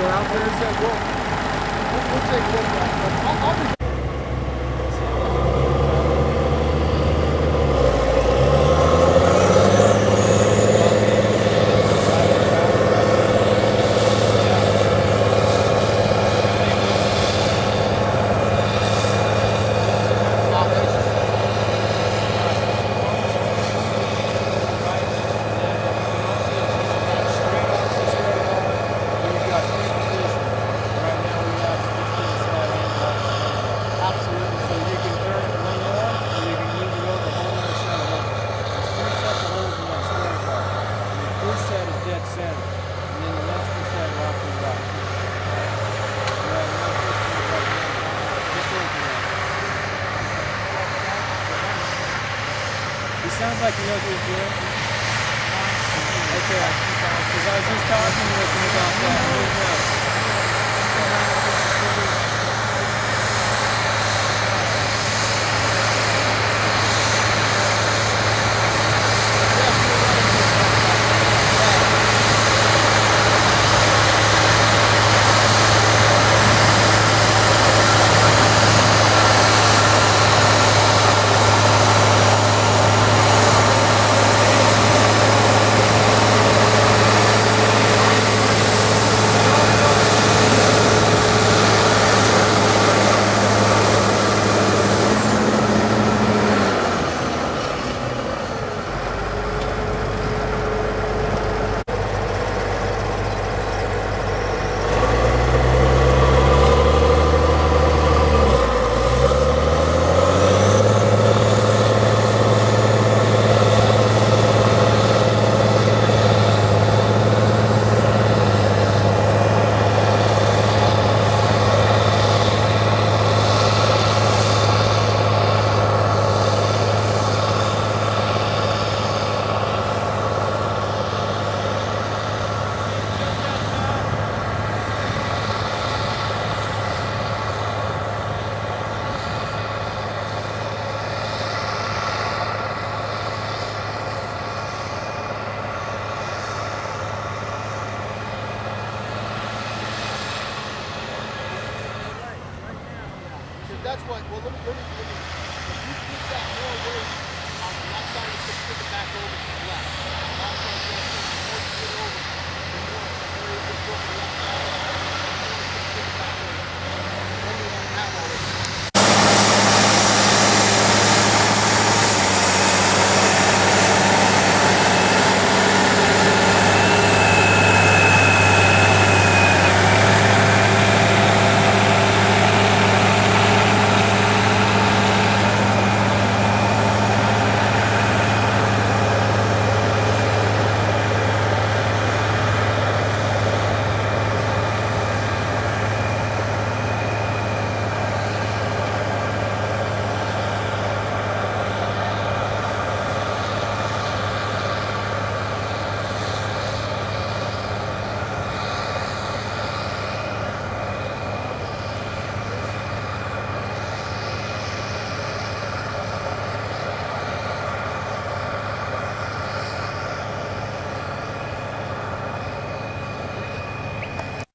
we're out there. Like I said, we'll take a look at it. But I'll be sounds like he knows what he's doing. Okay, because I was just talking with him about that. That's what, well, let me, if you keep that more weight on the left side, you can flip it back over to the left. The more you get over, the more it's going to be left side.